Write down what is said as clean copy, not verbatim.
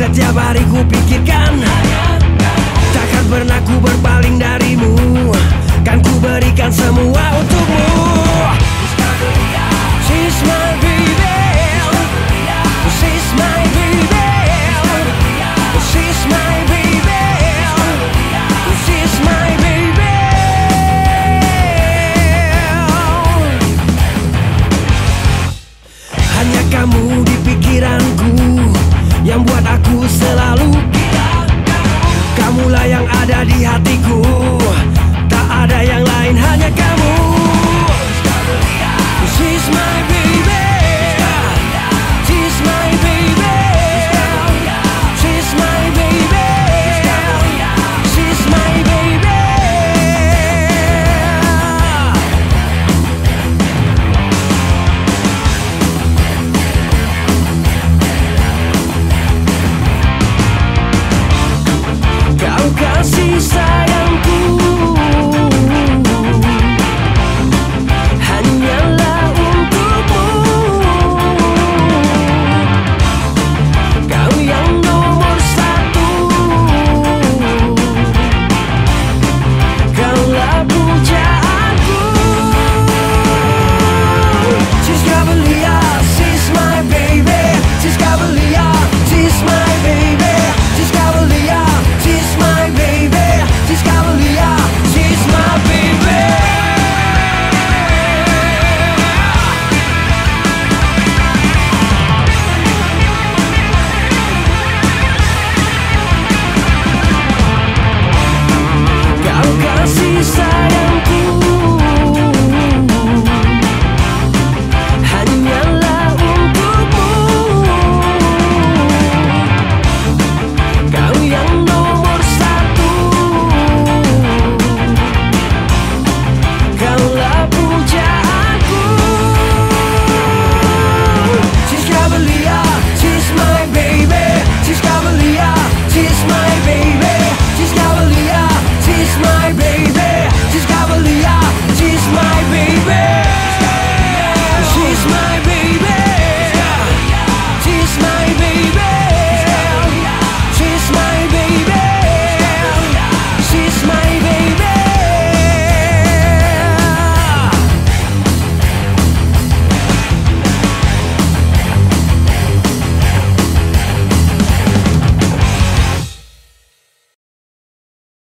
Setiap hari ku pikirkan, takkan pernah ku berpaling darimu. Kan ku berikan semua untukmu. She's my baby, she's my baby, she's my baby, she's my baby. Hanya kamu di pikiranku, yang buat aku selalu. Kamulah yang ada di hatiku, tak ada yang lain, hanya kamu. She's my baby.